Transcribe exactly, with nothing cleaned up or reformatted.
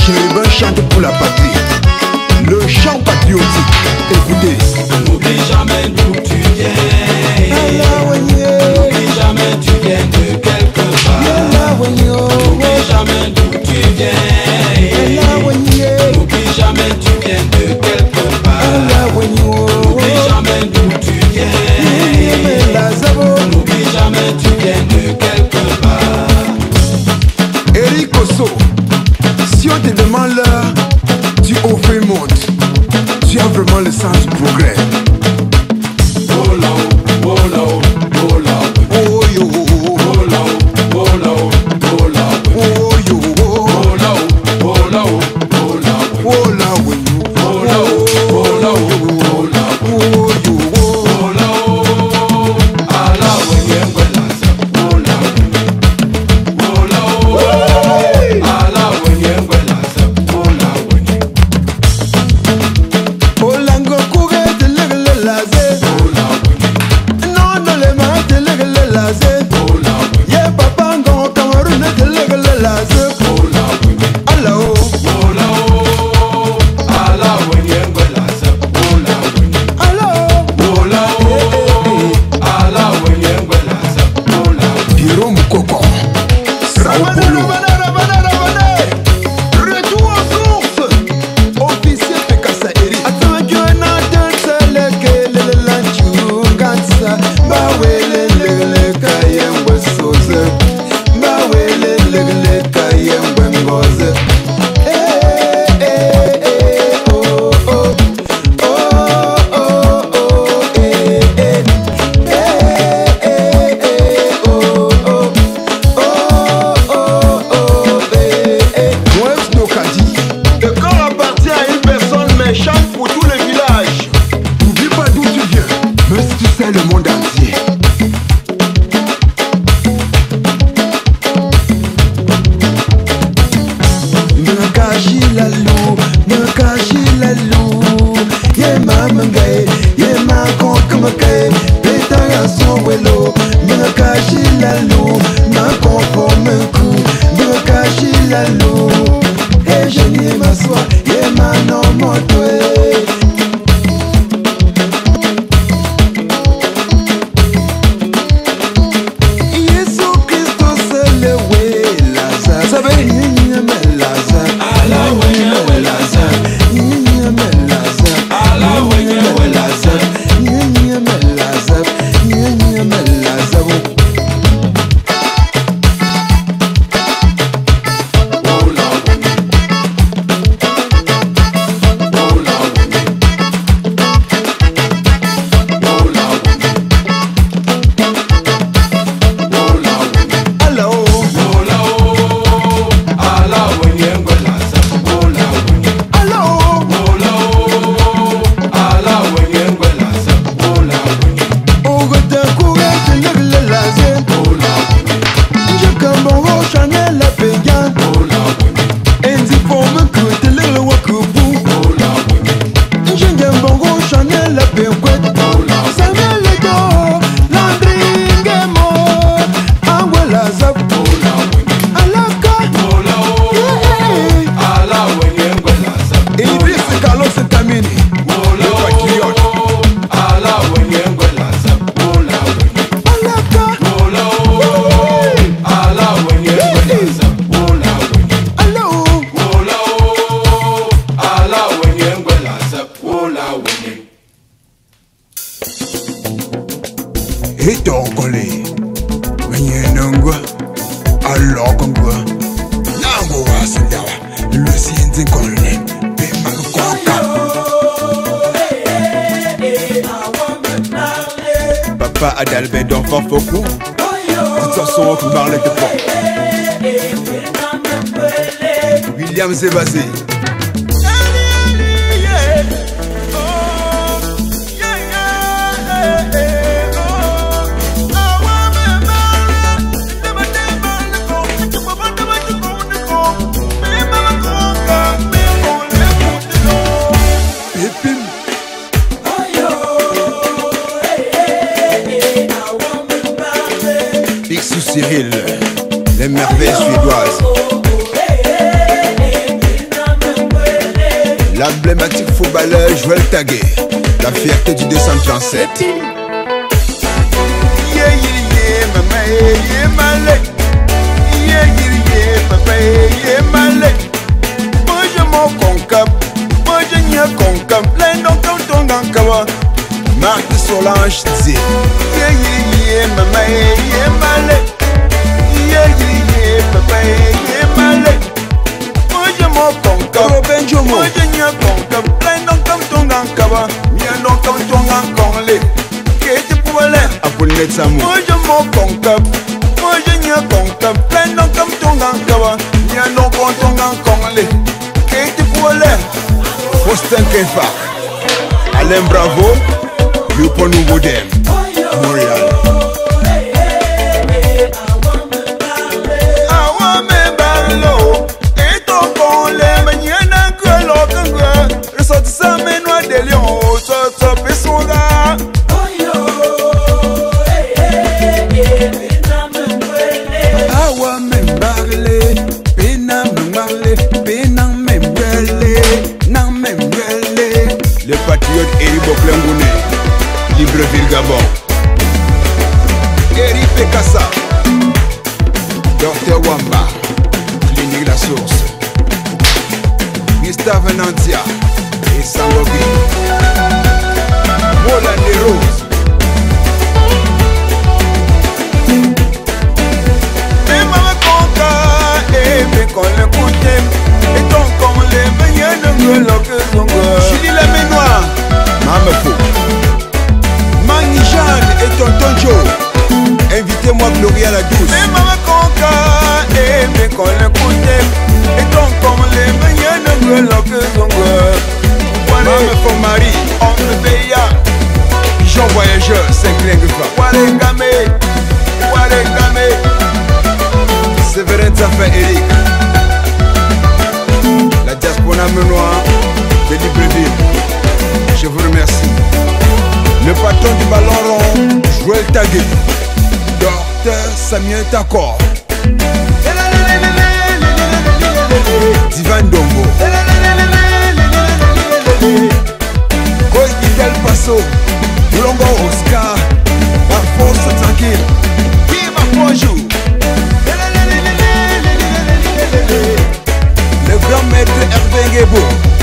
Chérubin chante pour la patrie, le chant patriotique. Écoutez. N'oublie jamais d'où tu viens. N'oublie jamais tu viens de quelque part. N'oublie jamais d'où tu viens. N'oublie jamais tu viens de quelque part. N'oublie jamais d'où tu viens. N'oublie jamais tu viens de quelque part. Eric Osso, si on te demande l'heure du haut fait monde, tu as vraiment le sens du progrès. Le monde entier. Me cachi la lou, me cachi la lou. Ye ma mangay, ye ma concomakay. Pétanga son vélo. Me cachi la lou, ma conforme coup. Me cachi la lou. Et je n'y m'assois, ye ma non motoé. Hitongole, Wenyenungwa, Alokongwa, Nango Wasandawa, Lucien Zinkole, Pimakonka. Papa Adalbert d'enfant Foucault, de toute façon, on parle de pont. William Zébazé. Cyril, les merveilles suédoises. L'emblématique footballeur Joël Tagué, la fierté du deux cent trente-sept. Yeah, yeah, yeah, maman, yeah, malé. Yeah, yeah, yeah, papa, yeah, malé. Moi je m'en concap, moi je n'y ai concap. L'un d'entre ton d'encawa, Marc de Solange dit. Yeah, yeah, yeah, maman, yeah, malé. Yeah, yeah, yeah, papa, yeah, malé. Moi je m'en concap, moi je n'y ai concap. L'un d'entre ton d'encawa, l'un d'entre ton d'encawa. Qu'est-ce que pour aller? Moi je m'en concap, moi je n'y ai concap. L'un d'entre ton d'encawa, l'un d'entre ton d'encawa. Qu'est-ce que pour aller? Faustin Kefa, Alain Bravo, Youpo Nouveau Dem, Montréal. Le patriote Eri Boklengoune, Libreville Gabon. Eri Pekassa, Docteur Wamba, Clinique La Source. Gustave Nantia et Sangobi. Mola des Roses. Et Mama Konka, et Bekon le Koutem, et ton con les meilleurs de Gueloque Zongo. Julie la Ménoire, Mamefo. Magni Jeanne et Tonton Joe. Invitez-moi Gloria la douce. Et Mama Konka, et Bekon le Koutem, et ton con les meilleurs de Gueloque Zongo. Mamefo Marie, Oncle Béa. Jean Voyageur, Saint-Clinguefa. Waregame, Waregame. Séverin Zafin Eric. La diaspora menoire de Libreville. Je vous remercie. Le patron du ballon rond, Joël Tagué. Docteur Samuel Takor. Divan Dombo. Cause Del Paso. Longo Oscar. La force tranquille. Qui m'a bonjour. Le grand maître Hervé Guébo.